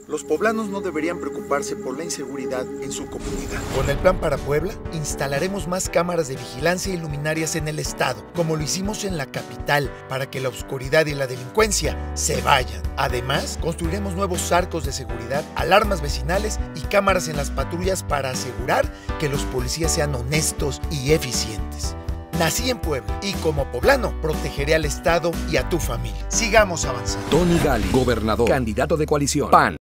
Los poblanos no deberían preocuparse por la inseguridad en su comunidad. Con el Plan para Puebla, instalaremos más cámaras de vigilancia y luminarias en el estado, como lo hicimos en la capital, para que la oscuridad y la delincuencia se vayan. Además, construiremos nuevos arcos de seguridad, alarmas vecinales y cámaras en las patrullas para asegurar que los policías sean honestos y eficientes. Nací en Puebla y como poblano protegeré al estado y a tu familia. Sigamos avanzando. Tony Gali, gobernador, candidato de coalición, PAN.